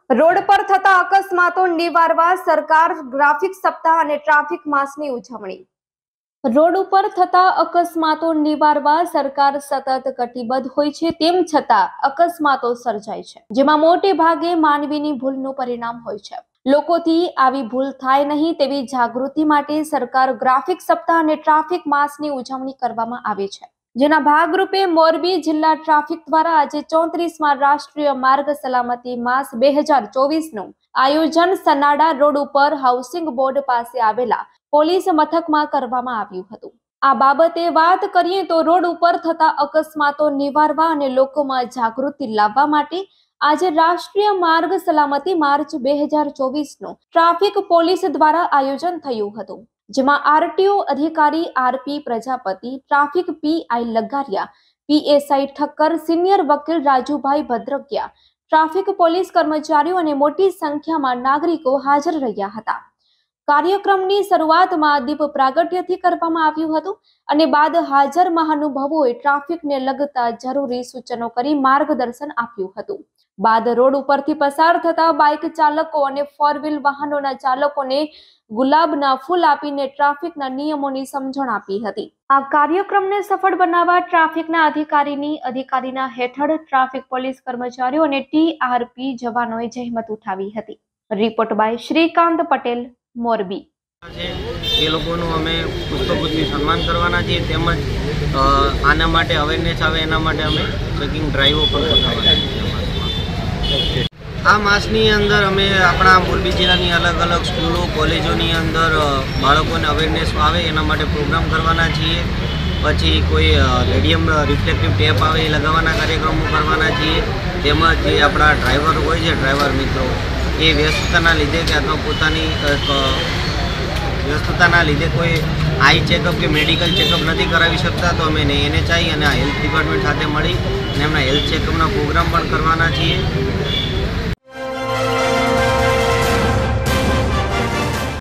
Road પર થતા અકસ્માતો નિવારવા સરકાર ટ્રાફિક સપ્તાહ અને ટ્રાફિક માસની ઉજવણી। રોડ ઉપર થતા અકસ્માતો નિવારવા સરકાર સતત કટિબદ્ધ હોય છે, તેમ છતાં અકસ્માતો સર્જાય છે, જેમાં મોટે ભાગે માનવીની ભૂલનું પરિણામ હોય છે। લોકોથી આવી ભૂલ થાય નહીં તેવી જાગૃતિ માટે સરકાર ટ્રાફિક સપ્તાહ અને ટ્રાફિક માસની ઉજવણી કરવામાં આવે છે, જેના ભાગરૂપે મોરબી જિલ્લા ટ્રાફિક દ્વારા આજે 34માં રાષ્ટ્રીય માર્ગ સલામતી માસ 2024નું આયોજન સનાડા રોડ ઉપર હાઉસિંગ બોર્ડ પાસે આવેલા પોલીસ મથકમાં કરવામાં આવ્યું હતું। આ બાબતે વાત કરીએ તો રોડ ઉપર થતા અકસ્માતો નિવારવા અને લોકોમાં જાગૃતિ લાવવા માટે આજે રાષ્ટ્રીય માર્ગ સલામતી માર્ચ 2024નું ટ્રાફિક પોલીસ દ્વારા આયોજન થયું હતું, જેમાં આરટીઓ અધિકારી RP Prajapati, traffic PI Lagariya, PSI Thakkar, senior વકીલ રાજુભાઈ ભદ્રકિયા, ટ્રાફિક પોલીસ કર્મચારીઓ અને મોટી સંખ્યામાં નાગરિકો હાજર રહ્યા હતા। કાર્યક્રમની શરૂઆતમાં દીપ પ્રાગટ્યથી કરવામાં આવ્યું હતું અને બાદ હાજર મહાનુભાવોએ ટ્રાફિકને લગતા જરૂરી સૂચનો કરી માર્ગદર્શન આપ્યું હતું। બાદ રોડ ઉપરથી પસાર થતા બાઇક ચાલકો અને ફોર વ્હીલ વાહનોના ચાલકોને ગુલાબના ફૂલ આપીને ટ્રાફિકના નિયમોની સમજણ આપી હતી। આ કાર્યક્રમને સફળ બનાવવા ટ્રાફિકના અધિકારીના હેઠળ ટ્રાફિક પોલીસ કર્મચારીઓ અને ટીઆરપી જવાનોએ જહેમત ઉઠાવી હતી। Report by Shrikant Patel, Morbi. એ લોકોનું અમે પુષ્પગુચ્છથી સન્માન કરવાના છીએ, તેમજ આના માટે અવેરનેસ આવે એના માટે અમે ચેકિંગ ડ્રાઈવો પણ કરવાના છીએ। આ માસની અંદર અમે આપણા મોરબી જિલ્લાની અલગ અલગ સ્કૂલો કોલેજોની અંદર બાળકોને અવેરનેસ આવે એના માટે પ્રોગ્રામ કરવાના છીએ। પછી કોઈ રેડિયમ રિફ્લેક્ટિવ ટેપ આવે એ લગાવવાના કાર્યક્રમો કરવાના છીએ। તેમજ જે આપણા ડ્રાઈવર હોય છે, ડ્રાઈવર મિત્રો, એ વ્યસ્તતાના લીધે કે અથવા પોતાની વ્યસ્તતાના લીધે કોઈ આઈ ચેકઅપ કે મેડિકલ ચેકઅપ નથી કરાવી શકતા, તો અમે NHI અને હેલ્થ ડિપાર્ટમેન્ટ સાથે મળી અને એમના હેલ્થ ચેકઅપના પ્રોગ્રામ પણ કરવાના છીએ।